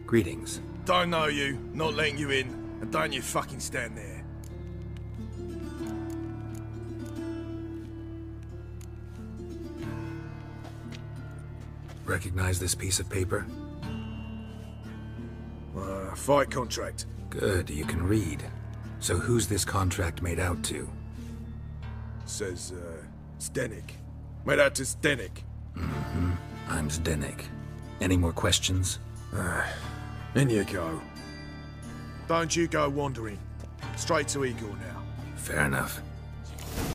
Greetings. Don't know you, not letting you in, and don't you fucking stand there. Recognize this piece of paper? Fight contract. Good, you can read. So who's this contract made out to? Says, Zdenek. Made out to Zdenek. Mm-hmm. I'm Zdenek. Any more questions? In you go. Don't you go wandering. Straight to Igor now. Fair enough.